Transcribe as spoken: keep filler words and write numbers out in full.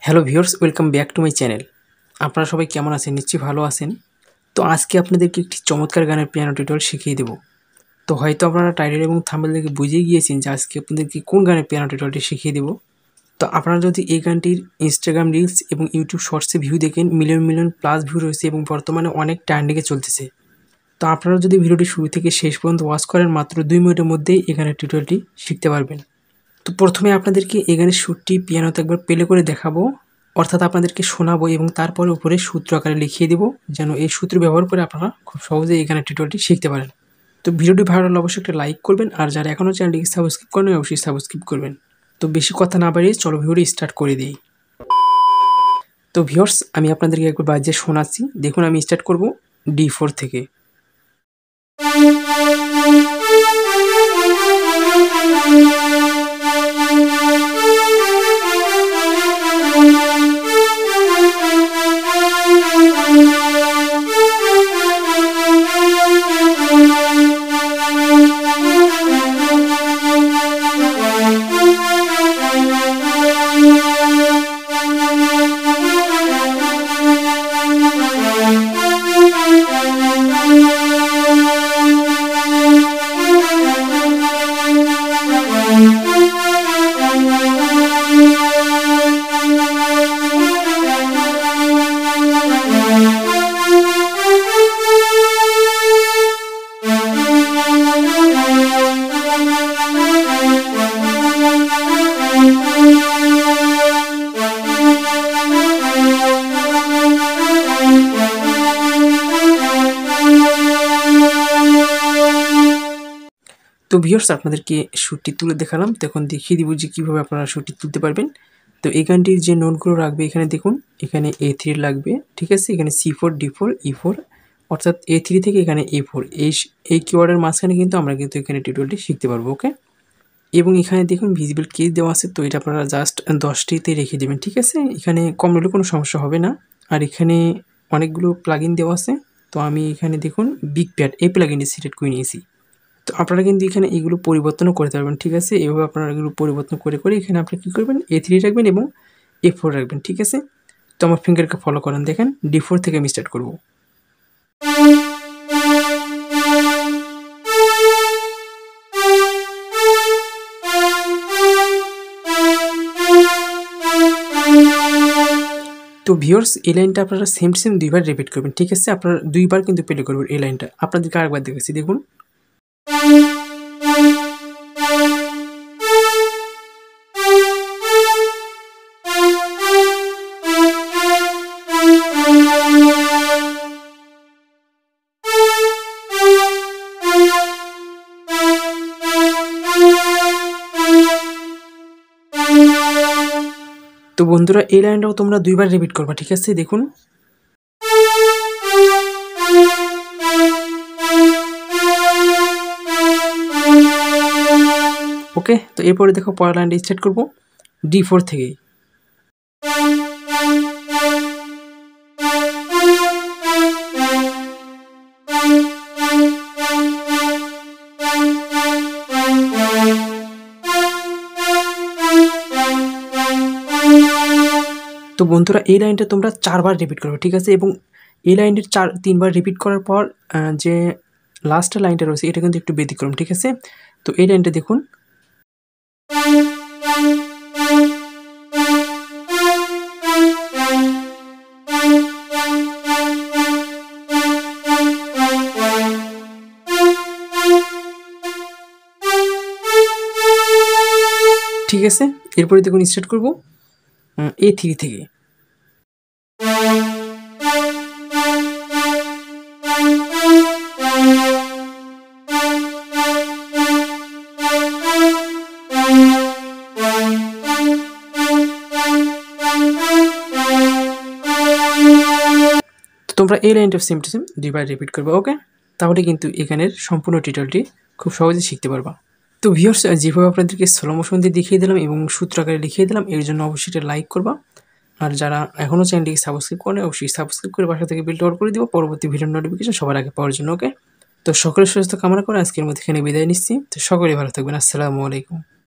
Hello viewers, welcome back to my channel. আপনারা সবাই কেমন আছেন? নিশ্চয়ই ভালো আছেন। তো আজকে আপনাদেরকে একটি চমৎকার গানের পিয়ানো টিউটোরিয়াল শিখিয়ে দেব। তো হয়তো আপনারা টাইটেল এবং থাম্বনেল দেখে বুঝেই গিয়েছেন যে আজকে আপনাদেরকে কোন গানের পিয়ানো টিউটোরিয়ালটি শিখিয়ে দেব। তো আপনারা যদি এই গানটির ইনস্টাগ্রাম রিলস এবং ইউটিউব শর্টসে ভিউ দেখেন, মিলিয়ন মিলিয়ন প্লাস ভিউ রয়েছে এবং বর্তমানে অনেক ট্রেন্ডিংয়ে চলতেছে। তো আপনারা যদি ভিডিওটি শুরু থেকে শেষ পর্যন্ত ওয়াচ করেন, মাত্র দুই মিনিটের মধ্যেই এই গানের টিউটোরিয়ালটি শিখতে পারবেন। তো প্রথমে আপনাদেরকে এই গানের সুরটি পিয়ানোতে একবার প্লে করে দেখাবো, অর্থাৎ আপনাদেরকে শোনাবো এবং তারপরে উপরে সূত্র আকারে লিখিয়ে দেবো, যেন এই সূত্র ব্যবহার করে আপনারা খুব সহজেই এই গানের টিউটোরিয়ালটি শিখতে পারেন। তো ভিডিওটি ভালো লাগলে অবশ্যই একটা লাইক করবেন, আর যারা এখনও চ্যানেলটিকে সাবস্ক্রাইব করেন অবশ্যই সাবস্ক্রাইব করবেন। তো বেশি কথা না বাড়িয়ে চলো ভিডিওটি স্টার্ট করে দিই। তো ভিউয়ার্স, আমি আপনাদেরকে একবার বাজিয়ে শোনাচ্ছি, দেখুন আমি স্টার্ট করব ডি ফোর থেকে। তো ভিউয়ার্স, আপনাদেরকে সুরটি তুলে দেখালাম, তখন দেখিয়ে দিব যে কীভাবে আপনারা সুরটি তুলতে পারবেন। তো এই গানটির যে নোটগুলো রাখবে এখানে দেখুন, এখানে এ থ্রি লাগবে, ঠিক আছে। এখানে C four, D four, E four, অর্থাৎ এ থ্রি থেকে এখানে এ ফোর, এই এই কিওয়ার্ডের মাঝখানে কিন্তু আমরা কিন্তু এখানে টিউটোরিয়ালটি শিখতে পারবো, ওকে। এবং এখানে দেখুন ভিজিবল কেস দেওয়া আছে, তো এটা আপনারা জাস্ট দশটিতে রেখে দেবেন, ঠিক আছে। এখানে কম হলে কোনো সমস্যা হবে না। আর এখানে অনেকগুলো প্লাগইন দেওয়া আছে, তো আমি এখানে দেখুন বিগ প্যাড এই প্লাগইনটি সিলেক্ট করে নিয়েছি। তো আপনারা কিন্তু এখানে এগুলো পরিবর্তনও করতে পারবেন, ঠিক আছে। এভাবে আপনারা এগুলো পরিবর্তন করে করে এখানে আপনি কী করবেন, এ থ্রি রাখবেন এবং এ ফোর রাখবেন, ঠিক আছে। তো আমার ফিঙ্গারকে ফলো করেন, দেখেন ডি ফোর থেকে আমি স্টার্ট করবো। তো ভিউয়ার্স, এই লাইনটা আপনারা সেম সেম দুইবার রিপিট করবেন, ঠিক আছে। আপনারা দুইবার কিন্তু প্লে করবেন এই লাইনটা। আপনাদেরকে আরেকবার দেখেছি, দেখুন। তো বন্ধুরা, এই লাইনটাও তোমরা দুইবার রিপিট করবা, ঠিক আছে, দেখুন। ওকে, তো এরপরে দেখো পরের লাইনটা স্টার্ট করবো ডি ফোর থেকেই। তো বন্ধুরা, এই লাইনটা তোমরা চারবার রিপিট করবে, ঠিক আছে। এবং এই লাইনটির চার তিনবার রিপিট করার পর যে লাস্ট লাইনটা রয়েছে এটা কিন্তু একটু ব্যতিক্রম, ঠিক আছে। তো এই লাইনটা দেখুন। ঠিক আছে, এরপরে দেখুন স্টার্ট করব এ থ্রি থেকে। তোমরা এই লাইনটা সেম টু সেম দুইবার রিপিট করবে, ওকে। তাহলে কিন্তু এখানের সম্পূর্ণ টিউটোরিয়ালটি খুব সহজে শিখতে পারবা। তো ভিউয়ার্স, যেভাবে আপনাদেরকে স্লো মোশন দিয়ে দেখিয়ে দিলাম এবং সূত্র আকারে লিখিয়ে দিলাম, এর জন্য অবশ্যই এটা লাইক করবা। আর যারা এখনও চ্যানেলটিকে সাবস্ক্রাইব করেন অবশ্যই সাবস্ক্রাইব করে পাশে থেকে বেলটা অন করে দিব পরবর্তী ভিডিওর নোটিফিকেশন সবার আগে পাওয়ার জন্য, ওকে। তো সকলের সুস্থ কামনা করে আজকের মধ্যে এখানে বিদায় নিচ্ছি। তো সকলেই ভালো থাকবেন। আসসালামু আলাইকুম।